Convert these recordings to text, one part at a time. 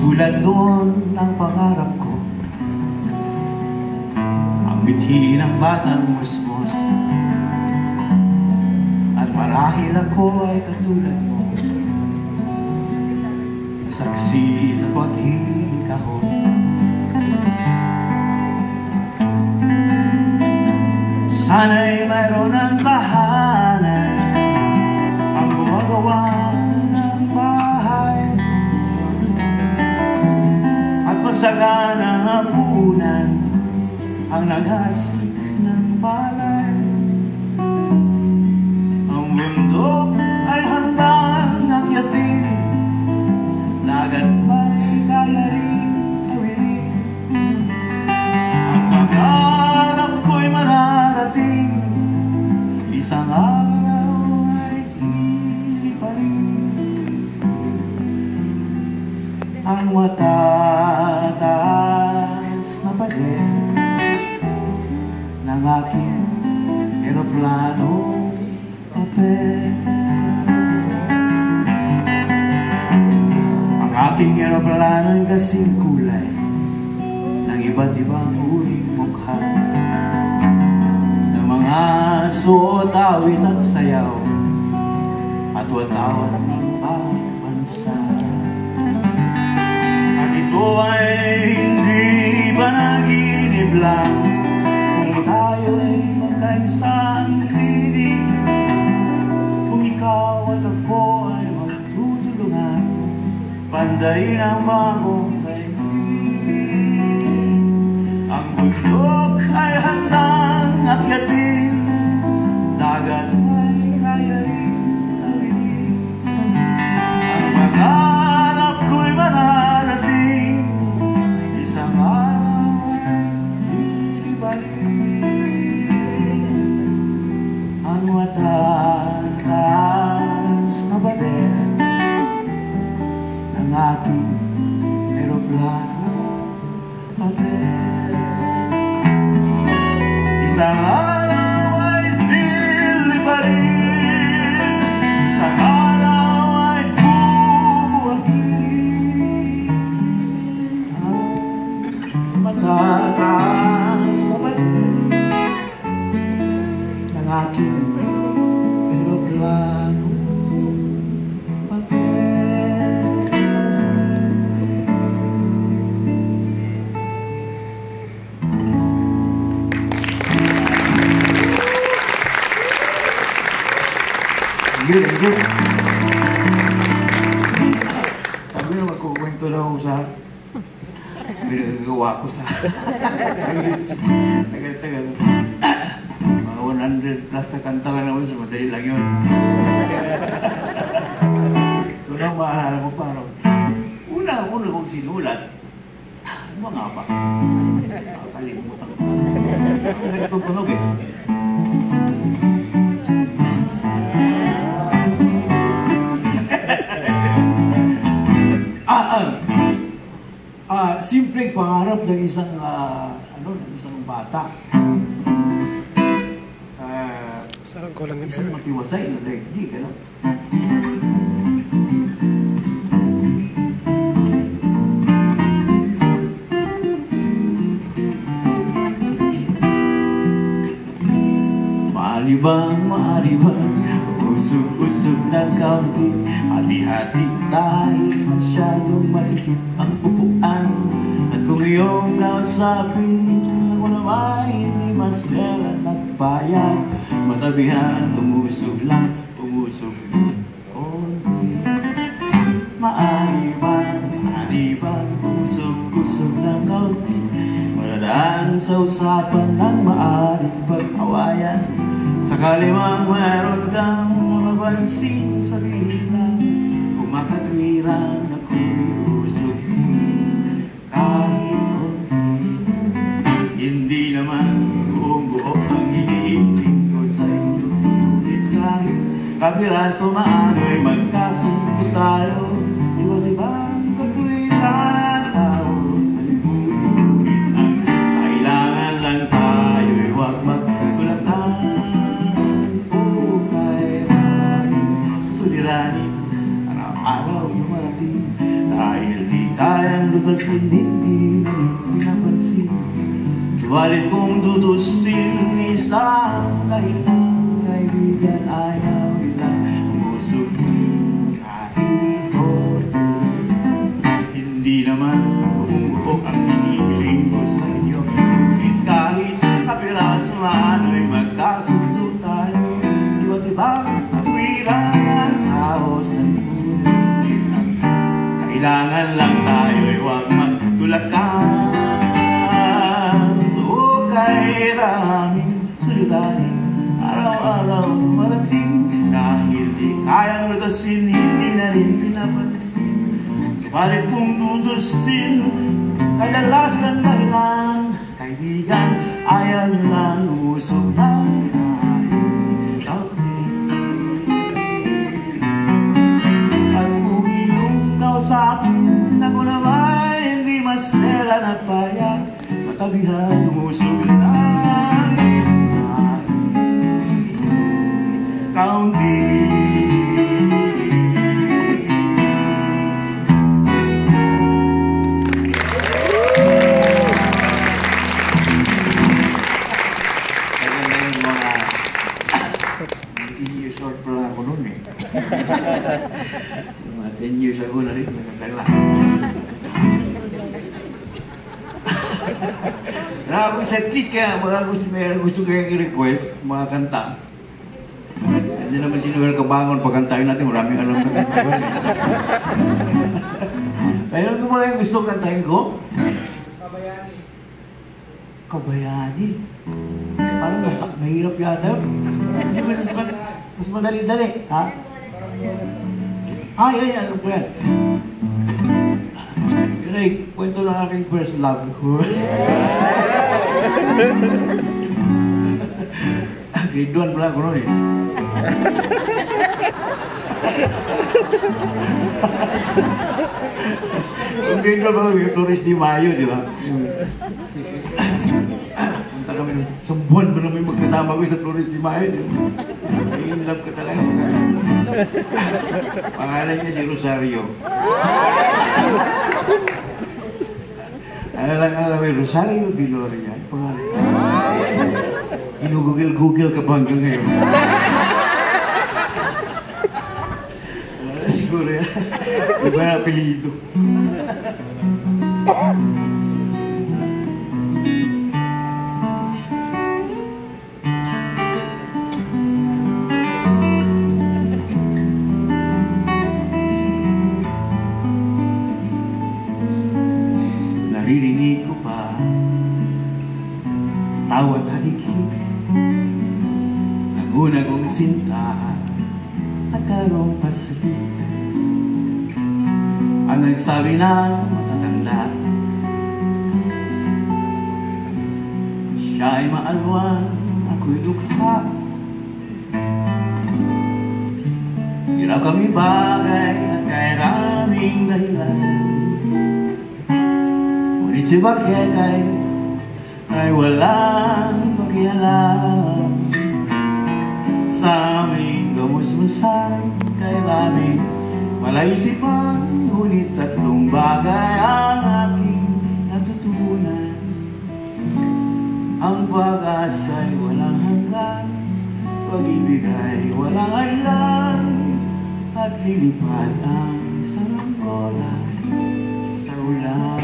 Tulad doon ng pangarap ko, ang bithi ng batang musmos. At marahil ako ay katulad mo, nasaksi sa paghihikahos. Sana'y mayroon ng tahanan ang gumagawa ng bahay, at masaganang hapunan ang naghasik ng palay. Ang bundok ay handang akyatin, dagat may kaya rin tawirin. Ang pangarap ko'y mararating, isang araw ay liliparin. Ang matataas na pader ng aking eroplanong papel. Ang aking eroplanong kasing kulay ng iba't ibang uring mukha, ng mga suot, awit at sayaw at watawat ng bawat bansa. At ito ay hindi panaginip lang kung tayo ay magkaisang tinig, kung ikaw at ako ay magtutulungan pandayin ang bagong daigdig. Ang bundok ay handang akyatin, dagat ay kaya rin tawirin. Ang pangarap ko'y mararating, isang araw ay liliparin. Ang matataas na pader ng aking eroplano papel, isang araw ay liliparin. Isang araw ay bubuhatin. Ang matataas na pader ng aking eroplano papel. Good. Sabi na magkukwento lang ako sa pinagagawa ko sa tagal-tagal. Mga 100 plus na kanta lang naman, so madali lang yun. Doon ang maalala ko parang una kong sinulat. Ano nga ba? Kalimutan ko. Ang ganitong tunog eh. Simpleng pangarap ng isang isang bata. Isang matiwasay na daigdig, ano? Maalibang, usog-usog ng kaunti, hati-hati dahil masyadong masikip ang upuan. At kung iyong kausapin, ako naman hindi masela nagbayad, matabihan, umusog lang, umusog ng konti. Maalibang, usog-usog ng kaunti, maradaan sa usapan ng maaring pag-awayan. Sakali mang mayroon kang mapapansin, sabihin lang, kung makatwirang ako'y usog din kahit konti. Hindi naman buong-buo ang hinihiling ko sa inyo, ngunit kahit kapiraso maano'y magkasundo tayo. Iba't ibang katwiran tao sa libutin, ang kailangan lang tayo'y huwag magtulatan. Araw-araw dumarating dahil di kayang lutas hindi na rin pinapansin. Subalit kung tutusin, isang dahilan, kaibigan, ayaw nilang umusugin kahit konti. Hindi naman buo ang hinihiling ko sa inyo, ngunit kahit kapiraso ano'y magkasundo tayo. Iba't ibang kapwiran, kaos at ngunit ang kailangan lang tayo'y huwag magtulakan. O kairangin, suliranin, araw-araw dumarating, dahil di kayang lutasin, hindi na rin pinapansin. Subalit kung tutusin, kadalasan dahilan, kaibigan, ayaw nyo lang umusog ng kahit kaunti. At kung iyong kausapin, ako naman hindi maselan at payak, matabihan umusog ng kahit kaunti. Short pala ako noon eh. Mga 10 years ago na rin, nagkakala. Na ako sa kiss, kaya mga gusto kayong i-request, mga kanta. Hindi naman si Noel Cabangon, pagkantahin natin, maraming alam na kanta. Ayun ko mga gusto kantahin ko? Kabayani. Kabayani? Parang mahirap yata. Hindi mas madali-dali, ha? Ay, alam ko yan. Yun ay kwento ng aking first love ko. Grade 1 pala ako noon eh. Yung grade 1 pala, yung Flores de Mayo, di ba? Punta kami nun. Isang buwan ba naman magkasama ko sa Flores de Mayo, di ba? In love ka talaga. Pangalan niya si Rosario. Ano lang alam mo, Rosario de Loria. Pangalan. Inugugil-gugil ka pa hanggang ngayon. Wala na siguro yan. Iba na apelido. Naririnig ko pa tawat halikik ng una kong sinta at karong pasakit. Ang nagsabi na matatanda, siya ay maalwan, ako'y dukha. Hirap kami bagay at kairaming dahilan, ngunit si Bakekay ay walang pakialam sa aming gamusmusan. Kailangan malaisipan, ngunit tatlong bagay ang aking natutunan. Ang pag-asa'y walang hanggan, pag-ibig ay walang hadlang, at lilipad ang saranggola sa ulan.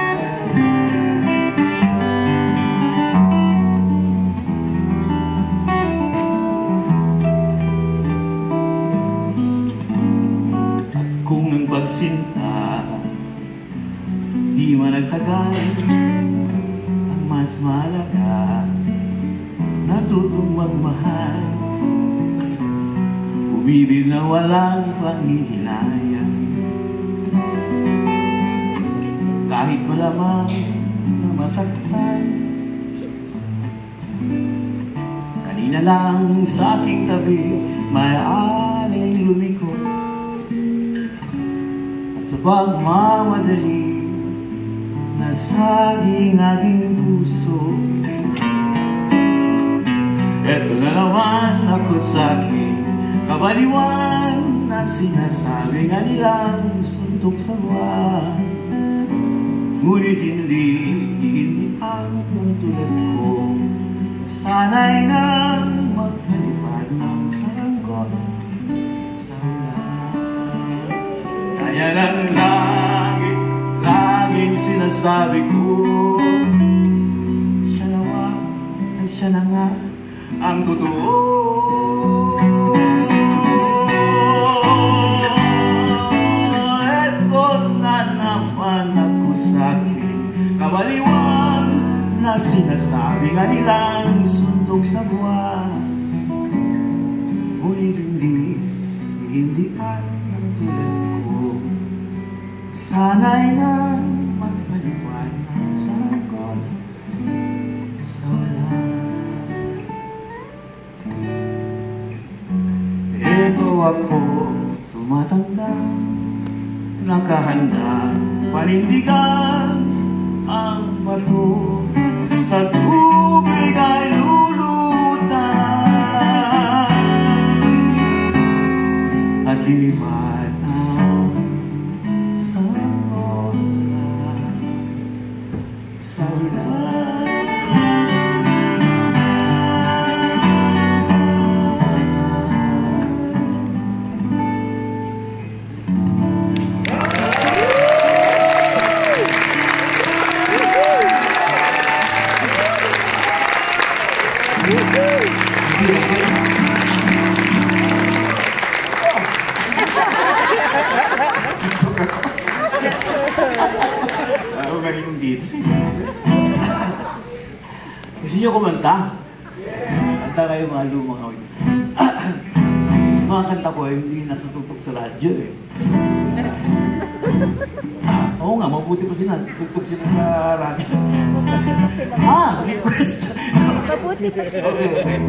Pagsinta, di man nagtagal, ang mas mahalaga, natutong magmahal, umibig na walang panghihinayang, kahit malamang na masaktan. Kanina lang sa aking tabi, may aling lumiko, sa pagmamadali, nasaging aking puso. Eto na naman ako sa aking kabaliwan, na sinasabi nga nilang suntok sa buwan. Ngunit hindi ang tulad ko. Sana'y nang magpalipad ng saranggola sa ulan. Kaya lang laging sinasabi ko, siya na nga ang totoo. Eto na naman ako sa'king kabaliwan na sinasabi nga nilang suntok sa buwan. Ngunit hindi at ng tulad ko. Sana'y nang magpaliwan ng saranggola sa ulan. Ito ako tumatanda, nakahanda panindigan ang bato sa tubig ay lulutang at lilipad ang saranggola sa ulan. Ako galing dito sa inyo. Gusto nyo kumanta? Kanta kayo mga lumang awit. Mga kanta ko hindi natututok sa radyo eh. Oo nga, mabuti pa sila. Tutok sila sa radyo. Request. Mabuti pa sila. Okay.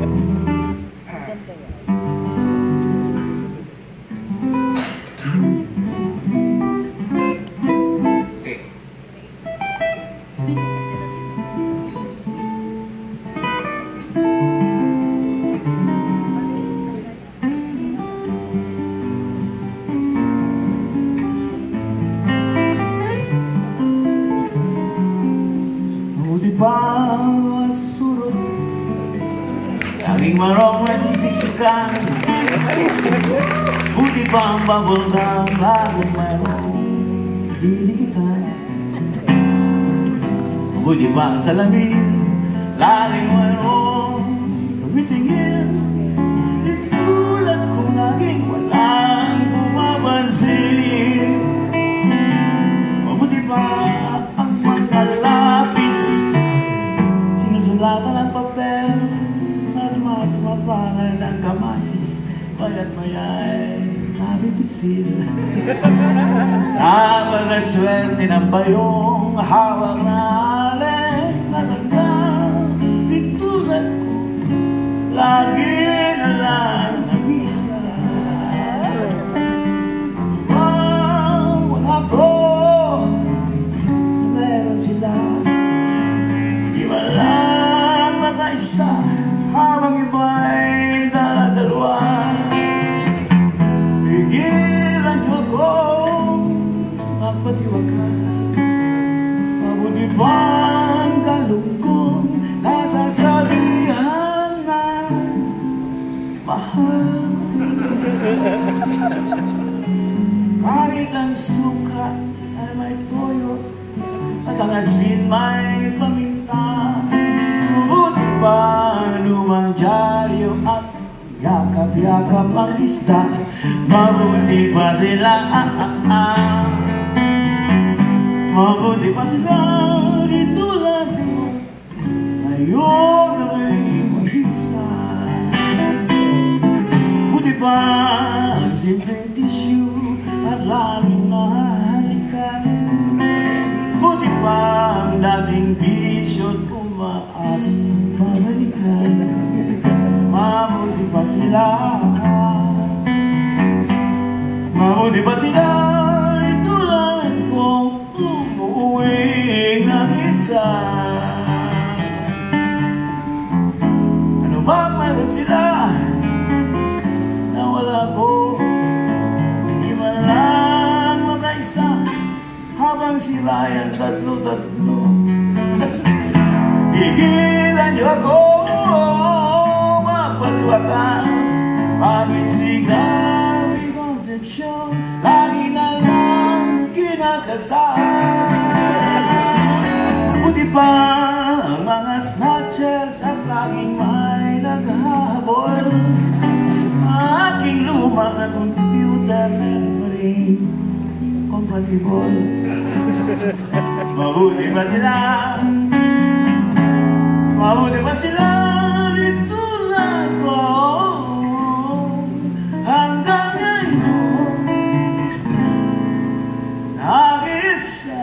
Buti pa surot, laging marong nasisiksikan. Buti pa ang babaldang, laging marong didikitan. Buti pa ang salamin, laging marong tumitingin. Di tulad kong laging walang bumabansin. Mabuti pa ang mga lapis, sinusulatan ang papel, at mas mapangal ng kamatis, baya't maya'y nabibisil. Napakaswerte ng bayong hawak na alay na hanggang di tulad ko, lagi na lang nag-isa. Wala ko na meron sila, di ba lang makaisa, habang iba'y dala-dalawa. Pigilan niyo akong magpatiwakan. Mabuti bang kalungkong nasasabihan na mahal? Kahit ang suka ay may toyo at ang asin may paminta. Mabuti ba lumang dyaryo at yakap-yakap ang isda? Mabuti pa sila, mabuti pa sila di tulad ko, ngayon ay mahisa. Buti pa ang simpleng tissue at lalong nahalikan. Buti pa ang dating bisyo't umaas pabalikan. Mabuti pa sila, mabuti pa sila di tulad kong umuwi ng isa. Ano ba mayroon sila na wala ko? Di man lang makaisa, habang sila ay tatlo Pag-isigang may konsepsyon, lagi na lang kinakasal. Buti pa ang mga snatchers at laging may naghahabol. Aking luma na computer meron pa rin compatible. Mabuti ba sila? Mabuti ba sila? Dito lang ko hanggang ngayon nag-isa.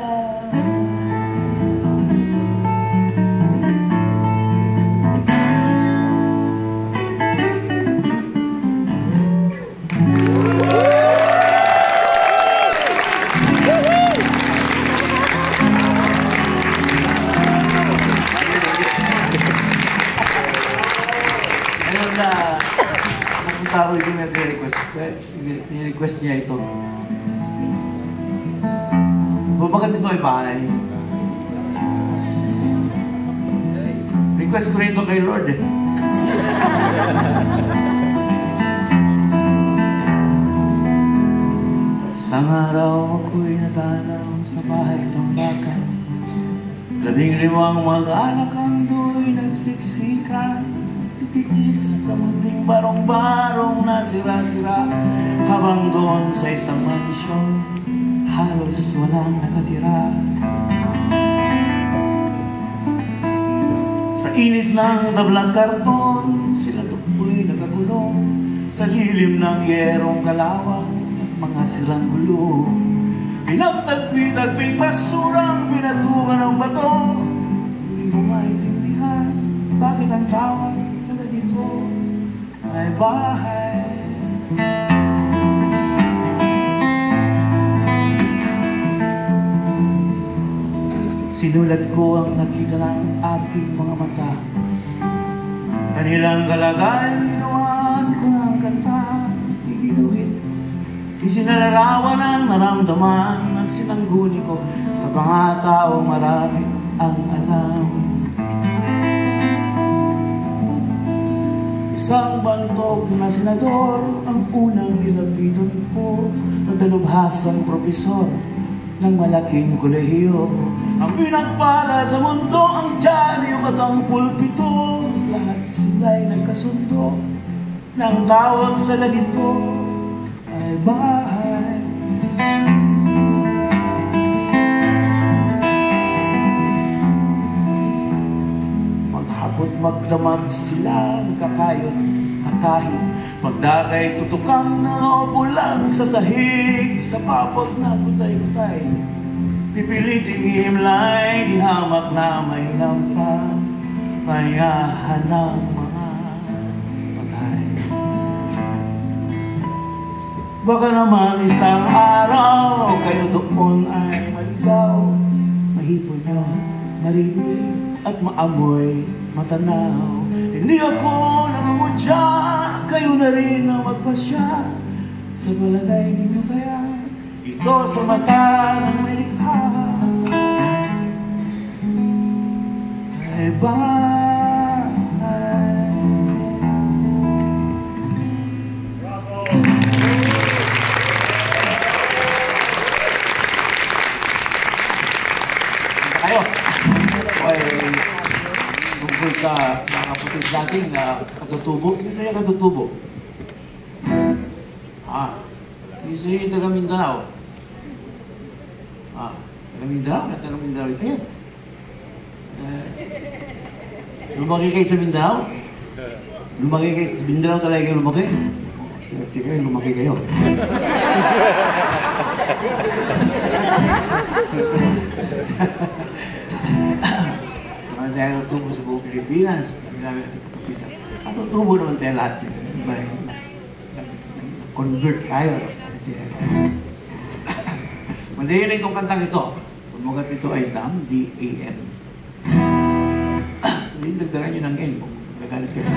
Tao yung nag-request niya ito. Bakit ito ay bahay? Request ko rin ito kay Lord eh. Isang araw ako'y natanaw sa bahay ng baka. 15 mag-anak ang do'y nagsiksikan. Titiis sa munting barong-barong na sira-sira. Habang doon sa isang mansyon, halos walang nakatira. Sa init ng tablang karton, sila tupoy nagakulong sa lilim ng yerong kalawang at mga sirang gulong. Pinagtagpi-tagping basurang pinatukan ng bato. Hindi mo maintindihan bakit ang tawag sa ganito ay bahay. Sinulat ko ang nakita ng aking mga mata. Kanilang kalagayan ginawan ko ng kanta. Iginuhit, isinalarawan ang naramdaman at sinangguni ko sa mga tao marami ang alam. Isang bantog na senador ang unang nilapitan ko, at dalubhasang propesor ng malaking kolehiyo. Ang pinagpala sa mundo, ang dyaryo at ang pulpito, lahat sila'y nagkasundo ng tawag sa ganito ay bahay. Maghapot magdamag sila, kakayot, kakahit, pagdakay tutukang nakaupo lang sa sahig, sa papag na gutay-gutay. Pipiliting himlay, di hamak na may lampang, mayahan ng mga patay. Baka naman isang araw, kayo doon ay maligaw, mahipon yun, marinig at maamoy, matanaw. Hindi ako namumutya, kayo na rin ang magpasya. Sa palagay ninyo kaya, ito sa mata ng nilikha ay bahay. Kayo, ay tungkol sa mga kapatid nating katutubo. Sino yung katutubo? Isa yung taga Mindanao. Taga Mindanao? Taga Mindanao. Ayan. Lumaki kayo sa Mindanao? Lumaki kayo sa Mindanao talaga kayo lumaki? Swerte kayo, lumaki kayo. Naman tayo tutubo sa buong Pilipinas. Dami namin natin kapapitan. Katutubo naman tayo lahat yun. Convert tayo. Madali na itong kantang ito. Pagmugat ito ay DAM, D-A-M. Hindi dagdagan nyo ng N kung nagalit kayo.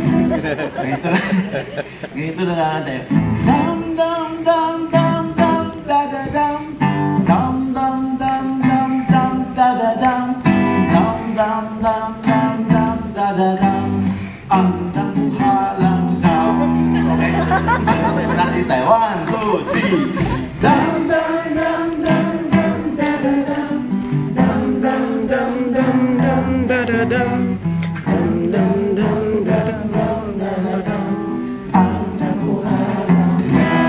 Ganito na lang tayo. Dam, dam, dam, dam, dam, da, da, dam. Dam, dam, dam, dam, dam, da, da, dam. Dam, dam, dam, dam, dam, da, da, dam. Ang dambuhalang dam. Okay. Practice tayo. 1, 2, 3. Dam dam dam dam dam da da dam. Dam dam dam dam dam da da dam. Dam dam dam dam dam da da dam. Ang damuhalang.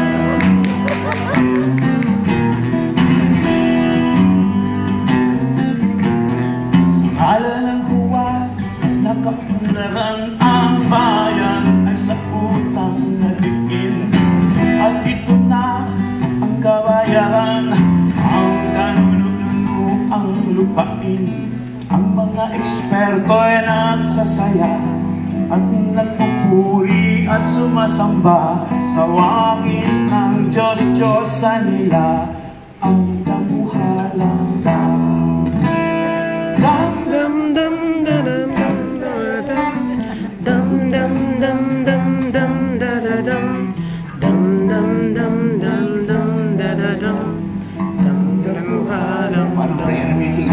Sa ngalan ng buwan, nakaunlaran ang bayan ay sa utang nagdiin. At ito na ang kabayaran, ang kanulununo ang lupain. Ang mga eksperto ay nagsasaya at nagpupuri at sumasamba sa wangis ng Diyos-Diyosa nila, ang damuhalang dam. Dam dam dam dam dam dam dam dam dam dam da da dam. Dam dam dam dam dam da da dam. Dam damuhalang. Parang prayer meeting.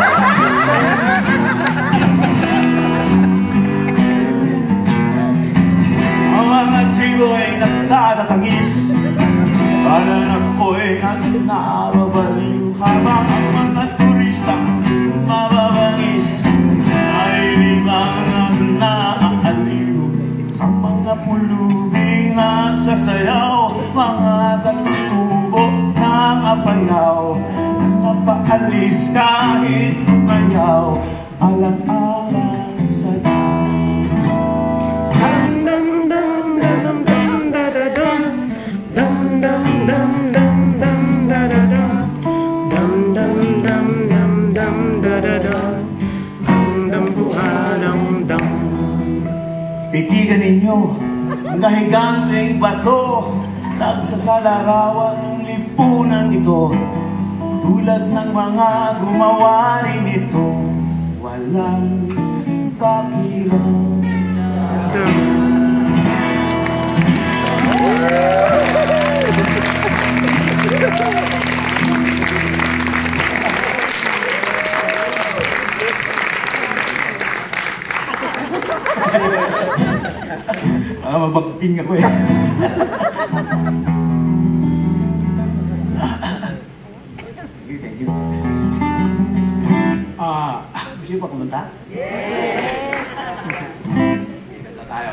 Ang mga tribo ay nagtatatagis, para ako'y nababaliw, habang ang mga turista mababangis ay libang naaaliw. Sa mga pulubing nagsasayaw, mga katutubo ng apayaw, na napaalis kahit umayaw, alang-alang sa'yo. Titigan ninyo ang kahiganteng bato, nagsasalarawan ng lipunan ito, tulad ng mga gumawa rin ito, walang pakiram. Mabagting ako eh. Thank you. Gusto niyo pa kumanta? Yes! Kanta tayo.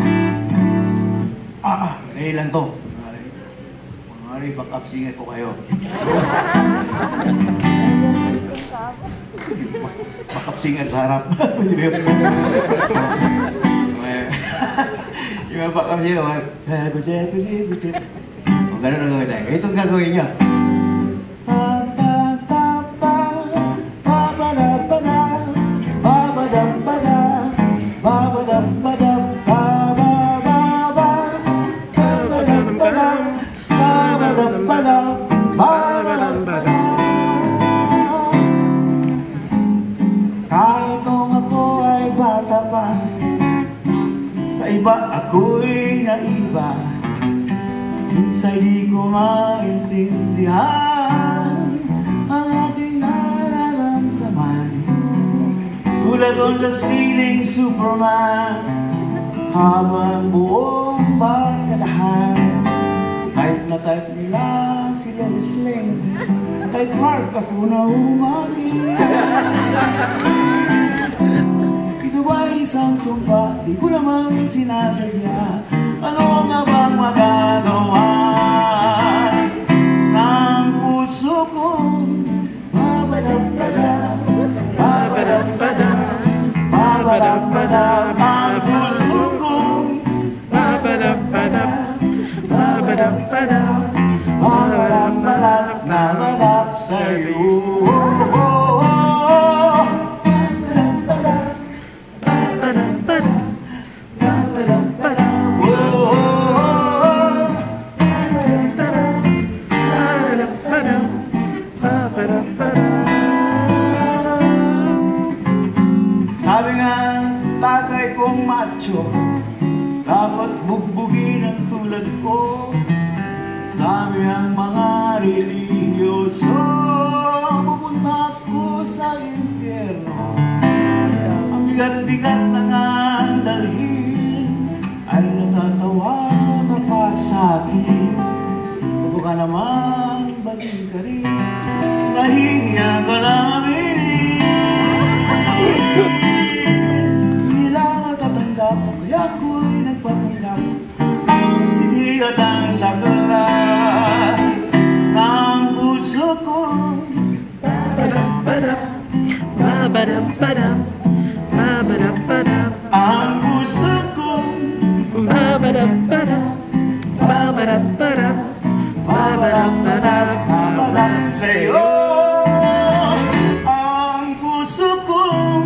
Ngayon lang to. Mari, back-up singer ko kayo. Back-up singer sa harap. Yung back-up singer, o gano'n ang gawin tayo. Itong gagawin niya. Kahit kung ako ay bata pa, sa iba ako'y naiba. Minsan di ko maintindihan ang ating nararamdaman. Tulad doon sa siling Superman, habang buong barkadahan, type na type nila si Lois Lane, kay Clark ako na umani. Ito ba isang sumpa? Di ko naman sinasadya. Ano nga bang magagawa ng puso kong babadabada, babadabada, babadabada, ang puso kong babadabada, babadabada, babadabada, nabadab sa'yo. Sabi nga tatay kong macho, dapat bugbugin ang tulad ko. Sabi ang mga religyoso, pupunta ko sa impyerno. Ang bigat-bigat na nga ang dalhin, ay natatawa ka pa naman baging ka rin, nahihiya ka namin. Hindi lang natatanggap, kaya ako'y nagpapanggap. Sige at ang sakala ng puso ko. Ang puso ko sa'yo. Ang puso ko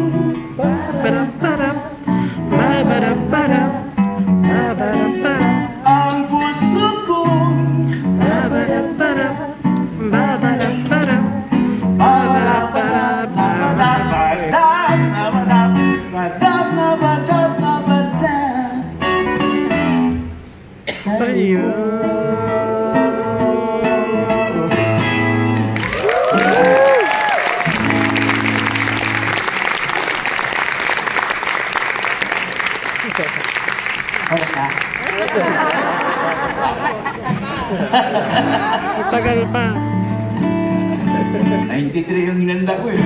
ang puso ko sa'yo. Oras na? Tagal pa. 93 yung hinanda ko eh.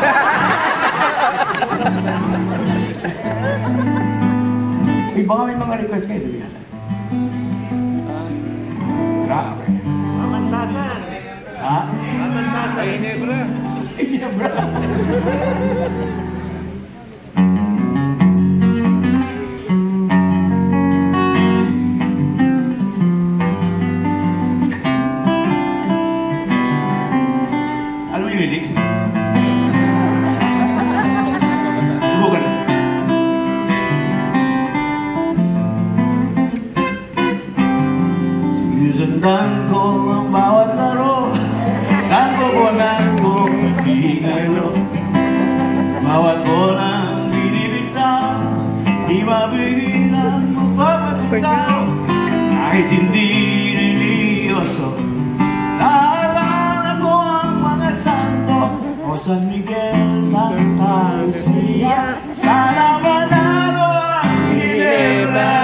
Baka may mga request kayo, sabihin natin. Okay. Mamantasan. Ha? Mamantasan. Ginebra. Ginebra. Alam mo yung lyrics? Subukan. Sinusundan ko ang bawat laro, nangkukunan ko pagkikalo. Bawat bolang binibitaw, di mabigilan magpapasitaw. Kahit hindi religyoso, naalala ko ang mga santo o San Miguel, Santa Lucia. Sana manalo ang Ginebra.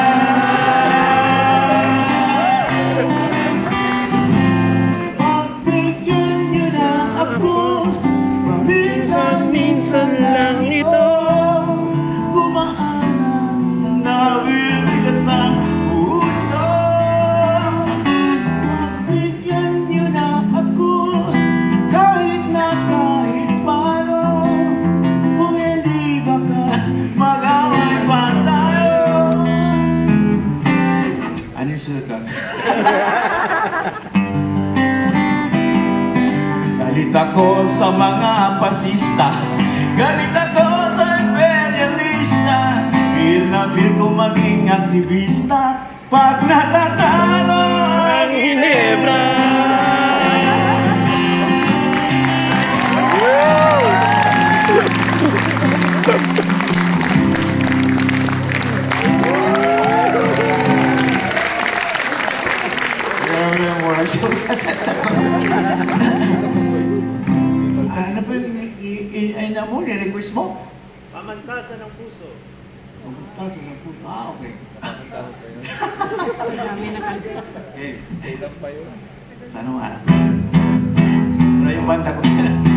Pagbigyan niyo na ako, paminsan-minsan lang ito. Gumaan ang nabibigat ng puso. Pagbigyan niyo na ako, kahit paano. Kung hindi baka mag-away pa tayo. Ano yung sunod doon? Galit ako sa mga pasista, galit ako sa imperialista. Feel na feel ko maging aktivista pag natatalo ang Ginebra. Ano pa yung request mo? Pamantasan ng puso. Pamantasan ng puso. Ah, okay. Sana mo alam. Pero yung banda ko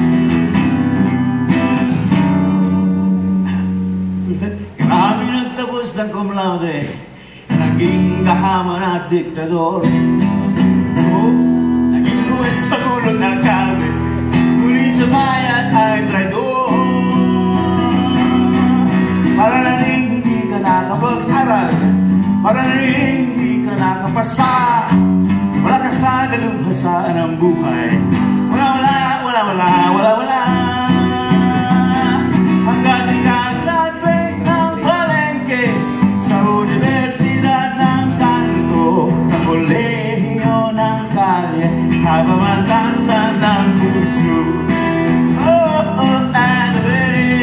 kami nagtapos ng cum laude, naging kahaman at diktador. Naging buwis pagulot ng alkalde, muli sa bayan ay traidor. Para na rin hindi ka nakapag-aral, para na rin hindi ka nakapasa. Wala ka sa dalubhasaan ng buhay. Wala hanggang di ka graduate ng palengke sa Universidad ng Kanto, sa kolehiyo ng kalye, sa pamantasan ng puso. And the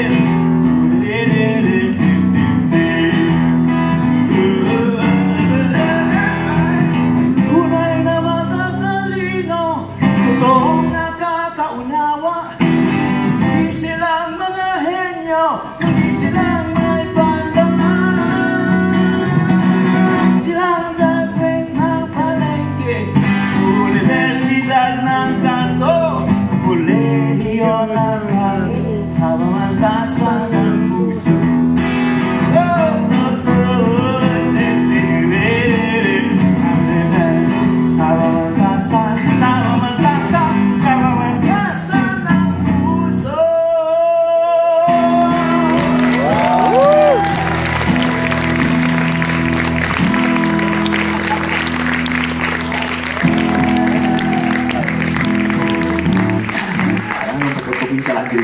tunay na matatalino, totoong nakakaunawa. Hindi silang mga henyo, hindi silang may pandangan. Silang graduate ng palengke, Universidad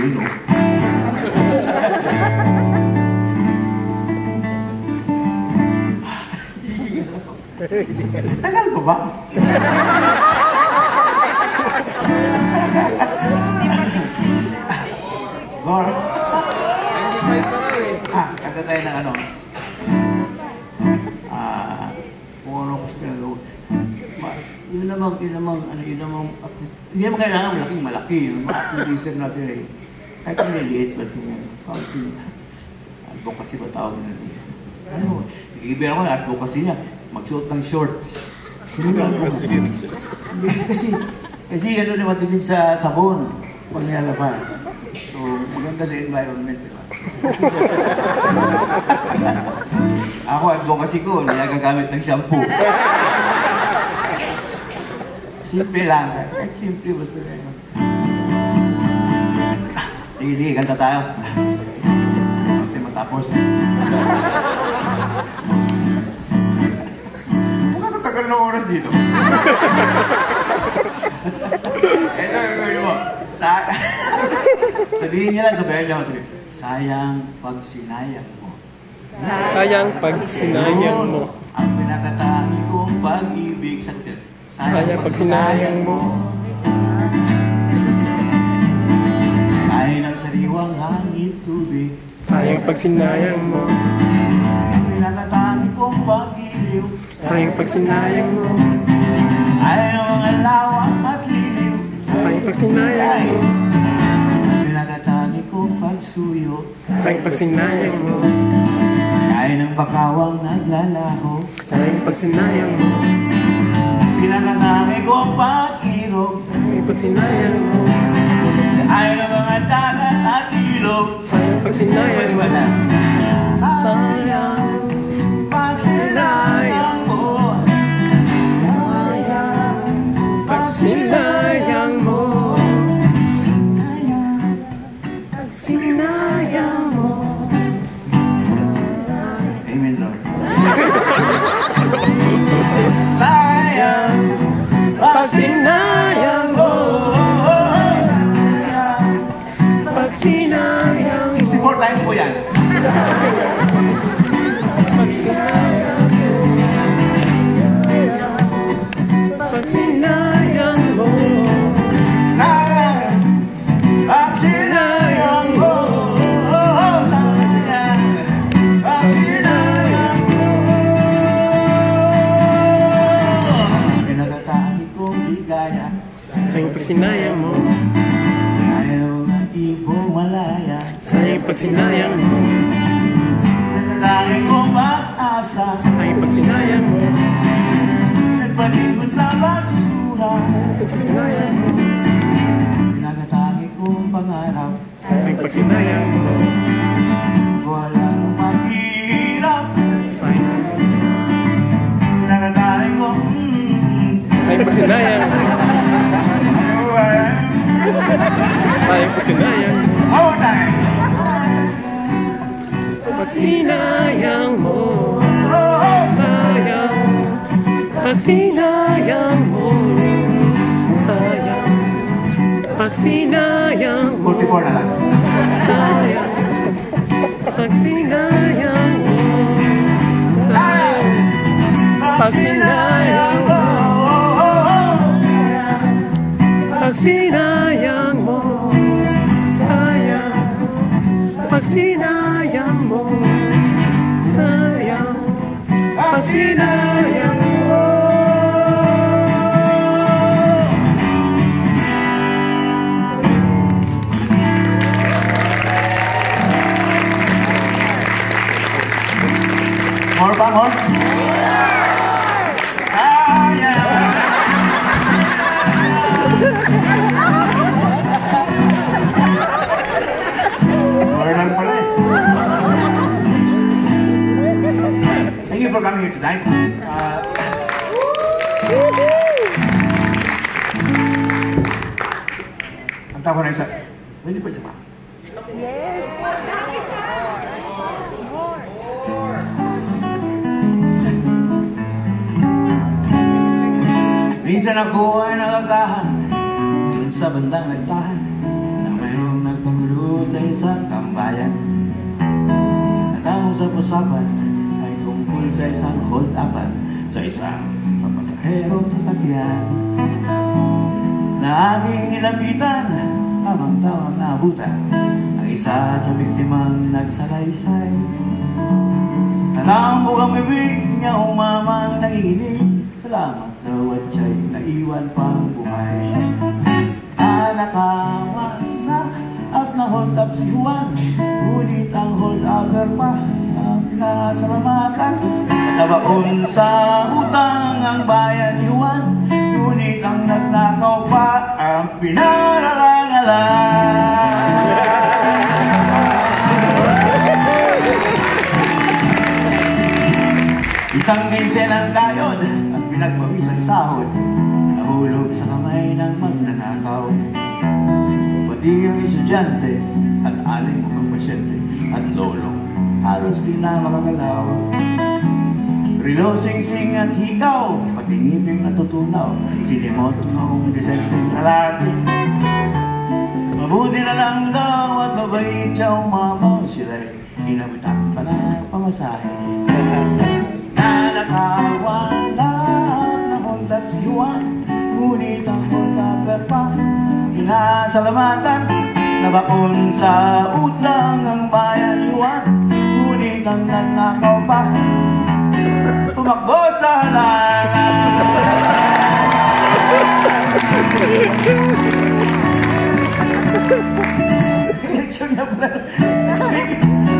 yun, no? Tagal pa ba? Gor. Kanta tayo ng ano? Kung ano ko pinagawa. Yun namang, hindi naman kailangan malaki. Yung activism natin eh. Kahit maliliit ba siya, counting. Advocacy ba tawag na nila? Ano, ikikibira ko na advocacy niya. Magsuot ng shorts. Sino ba advocacy? Kasi ano naman tumid sa sabon pag nilalaban. So, maganda sa environment, di ba? Ako, advocacy ko, nilagagamit ng shampoo. Simple lang. Kahit simple, basta na yun. Sige, kanta tayo. Hindi matapos. Mukhang tagal ng oras dito. Ito, gagawin mo. Sabihin niya lang, sabihin niya ako, sayang pag sinayang mo. Sayang pag sinayang mo. Ang pinakatangi kong pag-ibig sa sayang pag sinayang mo. Ay ng sariwang hangin tubig. Sayang pag sinayang mo. Ang pinakatangi kong pag-iliw. Sayang pag sinayang mo. Ay ng mga lawang at liliw. Sayang pag sinayang mo. Ang pinakatangi kong pagsuyo. Sayang pag sinayang mo. Ay ng bakawang naglalaho. Sayang pag sinayang mo. Pinakatangi kong pag-irog. Sayang pag sinayang mo. Ay ng mga dagat at ilog. Sayang pag sinayang mo. Sayang pag sinayang mo. Sayang pag sinayang mo. Pag sinayang mo. Amen, Lord. Sayang pag sinayang mo. Pag sinayang mo. 64 times po yan. Pag sinayang mo. Pag sinayang mo. Sayang pag sinayang mo. Sayang pag sinayang mo. Pinakatangi kong ligaya. Sayang pag sinayang mo. Ayaw na ibong malaya. Sayang pag sinayang mo. Pinakatangi kong pag-asa. Sayang pag sinayang mo. Nagpalit mo sa basura. Pag sinayang mo. Pinakatangi kong pangarap. Sayang pag sinayang mo. Wala nang maghihirap. Sayang. Pinakatangi kong Sayang pag sinayang mo. Sayang pag sinayang mo. All time. Pag sinayang mo. Sayang. Pag sinayang mo. Sayang. Pag sinayang mo. 44 na lang. Sayang. Pag sinayang mo. Sayang. Pag sinayang mo. Pag sinayang mo. Sayang. Pag sinayang mo. Sayang. Pag sinayang mo. More ba, more? Sayang. More lang pala eh. Thank you for coming here tonight. Ang tawa na isa. Pwede pa isa pa? Minsan ako ay nagagahan sa bandang nagtahan na mayroong nagpagulo sa isang tambayan. At ang usap-usapan ay tungkol sa isang hold-upan sa isang papasaherong sasakyan na aking ilapitan, tamang-tamang naabutan ang isa sa biktimang nagsalaysay. Natambok ang bibig niya, umamang nanginig. Salamat daw at siya'y naiwan pang buhay. Nakawan na at na-hold up si Juan, ngunit ang hold-upper pa ang pinasalamatan. Nabaon sa utang ang bayan ni Juan, ngunit ang nagnakaw pa ang pinararangalan. Isang kinsen ang kayod at pinagpawisang sahod, nahulog sa kamay ng magnanakaw. Pati ang estudyante at aling mga pasyente at lolong halos di na makagalaw. Rilo, sing-sing at hikaw, pati ngiping natutunaw, sinimot noong desenteng lalaki. Mabuti na lang daw at mabait siya umamaw, sila'y inabutan pa na pamasahe. Nanakawan lahat na hold up si Juan, ngunit ang hold-upper pa pinasalamatan. Nabaon sa utang ang bayan ni Juan, ngunit ang nagnakaw pa tumakbo sa halalan. Eleksyon na pala. Sige.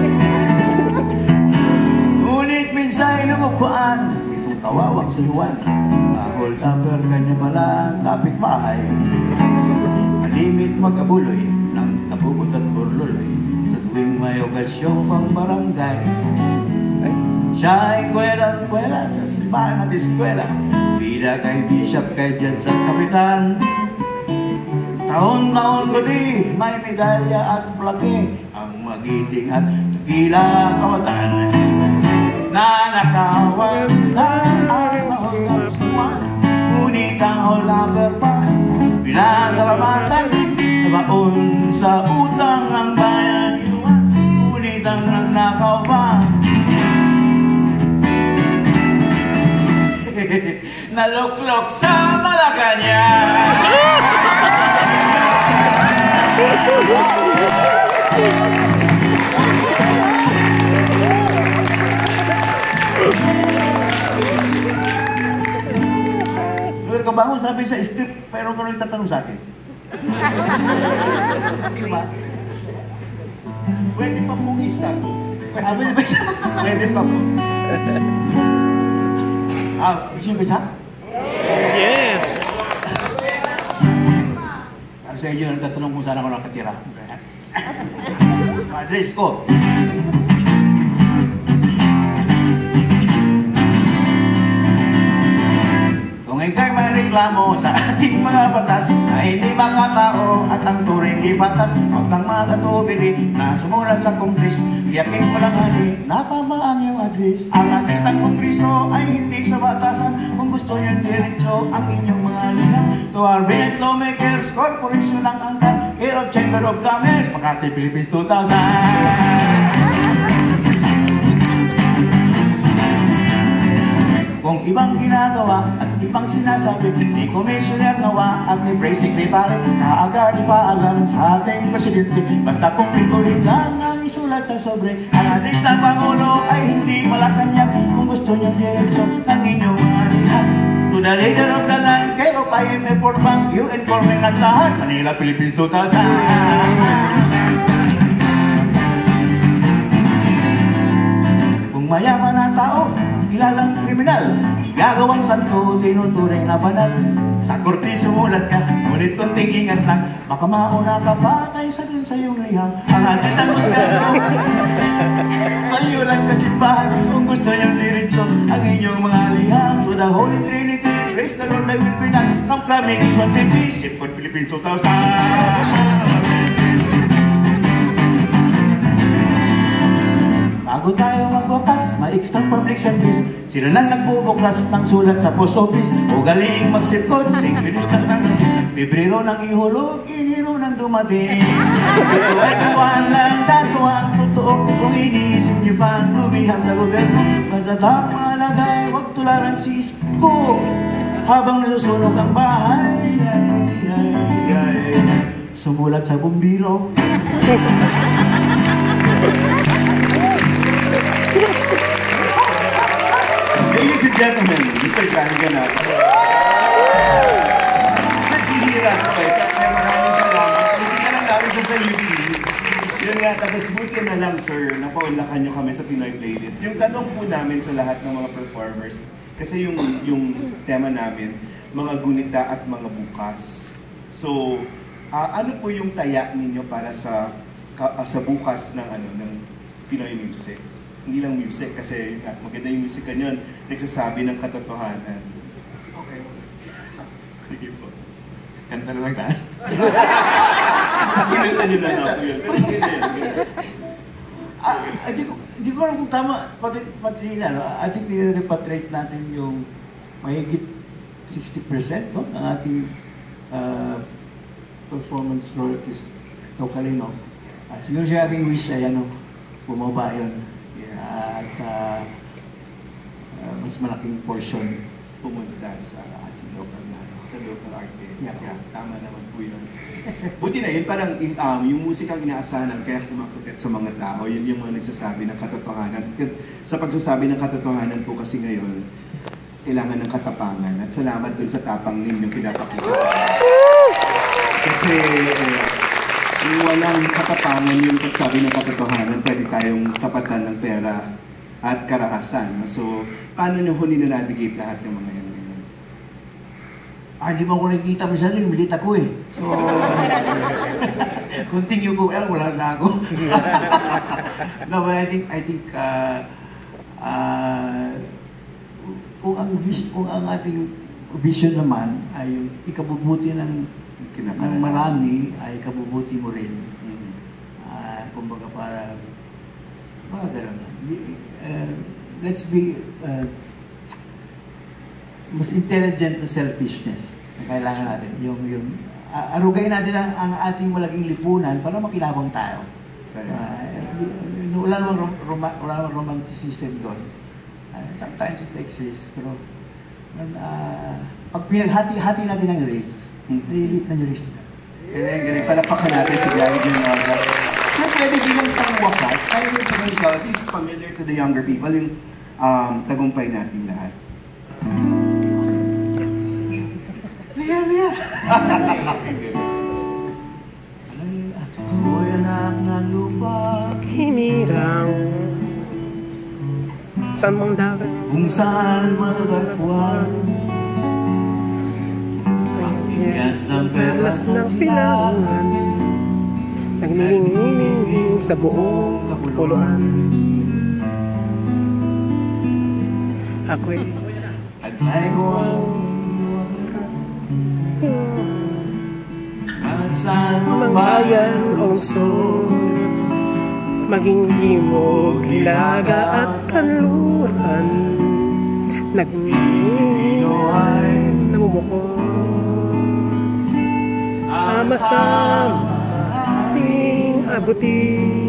Ngunit minsa'y namukuan itong tawawang si Juan. Ang hold-upper kanya pala ang kapitbahay. Malimit mag-abuloy ng tabubot at burluloy sa tuwing may okasyong pang barangay. Siya ay kwela sa simbahan at eskwela, bida kay bishop, kay judge at kapitan. Taon-taon ko di may medalya at plake ang magiting at tagila kawatan. Nanakawan na ang hold-up si Juan, ngunit ang hold-upper pa pinasalamatan. Nabaon sa utang ang bayan ni Juan, ngunit ang nagnakaw pa naluklok sa Malacanang. Kabangon sabi sa script, pero kung tatanong sa akin. Diba? Pwede pa pong isa to. Pwede pa po. Gusto nyo bisa? Yes! Para sa inyo, nagtatanong kung saan ako nakatira. Address ko. Kung ikay may reklamo sa ating mga batas na hindi makatao at ang turing di batas, huwag kang magatubili na sumulat sa Kongres. Tiyakin mo lang hali na tama ang iyong address. Ang address ng Kongreso ay hindi sa batasan. Kung gusto nyo diretso ang inyong mga liham, to our brilliant lawmakers, corporation ng angkan, care of Chamber of Commerce, Makati, Philippines 2000. Kung ibang ginagawa at ibang sinasabi ni Commissioner Nawa at ni Press Secretary, kaagad ipaalam sa ating Presidente. Basta kumplituhin lang ang isulat sa sobre. Ang address ng Pangulo ay hindi Malacanang. Kung gusto niyong diretso ng inyong mga liham, to the leader of the land, care of IMF World Bank, UN Corporate ng lahat, Manila, Philippines 2000. Kung mayaman ang tao, kilalang kriminal, gagawang santo, tinuturing na banal. Sa korte sumulat ka, ngunit kunting ingat lang, baka mauna ka pa kaysa dun sa iyong liham. Ang address ng Muscado, malyulag sa simbahan. Kung gusto niyong diretso ang inyong mga liham, to the Holy Trinity, praise the Lord, I will be none. Ang Flamingation City, Sipcon, Philippines 2000. Bago tayo magwakas, may extra public service. Sila nang nagbubuklas ng sulat sa post office. O galing magsipkod, English ng tanong. Bibrero ng ihulog, iniro ng dumating. Pero ay kawan lang, datuwa ang totoo. Kung iniisip niyo pa lumiham sa gobyerno, basta tama lagay, huwag tularan si Isko. Habang nasusunog ang bahay, sumulat sa bumbiro. Ladies and gentlemen, Mr. Grangan. Naghihira ko eh. Kaya maraming salamat. Buti ka lang namin sa UP. Yun nga, tapos buti na lang, sir, napaunlakan nyo kami sa Pinoy Playlist. Yung tanong po namin sa lahat ng mga performers, kasi yung tema namin, mga gunita at mga bukas. So, ano po yung taya ninyo para sa bukas ng Pinoy music? Hindi lang music kasi maganda yung music kanyon, nagsasabi ng katotohanan. Okay. Sige po. Kanta na lang tayo. Kinanta nyo na ako yun. Hindi ko alam kung tama, pati I think nire-repatriate natin yung mahigit 60% no, ng ating performance royalties locally, no? Siguro siya aking wish ay bumaba yun. At mas malaking portion Pumunta sa ating local artists. Yeah. Tama naman po yun. Buti na yun, parang yung musikang inaasahan kaya kumakagat sa mga tao, yun yung mga nagsasabi ng katotohanan. Sa pagsasabi ng katotohanan po kasi ngayon, kailangan ng katapangan. At salamat dun sa tapang ninyong pinapakita sa akin. Kasi kung walang katapangan yung pagsabi ng katotohanan, pwede tayong tapatan ng pera at karaasan. So, paano nyo huli na navigate lahat ng mga yan? Di ba ko nakikita masyadong, milit ako eh. So, continue ko, wala na ako. No, but I think kung ang ating vision naman ay yung ikabubuti ng marami, ay ikabubuti mo rin. Kumbaga parang, mga gano'n. Let's be mas intelligent na selfishness na kailangan natin. Arugay natin ang ating malaking lipunan para makilabang tayo. Wala namang romanticism doon. Sometimes it takes risk, pero pag pinaghati-hati natin ang risks, relilit na yung risk na. Galing, palapakan natin si Gary Ginoga. So, pwede bilang pangwakas, tayo yung pagkakita, at least familiar to the younger people, yung tagumpay natin lahat. Liya! Ako'y anak ng lupa, Hinirang saan mong dagat kung saan matatagpuan ang tigas ng perlas ng silangan, nagnilingning sa buong kapuluan. Ako'y taglay ko at saan mga bayan o lungsod, maging himog, hilaga at kanluran, nagmimino ay namumukod. Sama-sama ating abutin,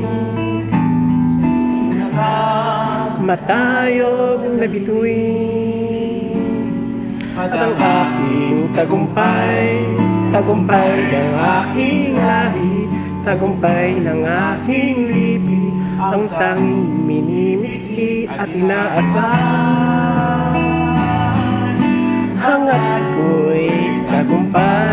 matayog na bituin, at ang aking tagumpay, tagumpay ng aking lahi, tagumpay ng aking lipi, ang tanging minimithi at inaasahan. Hangat ko'y tagumpay.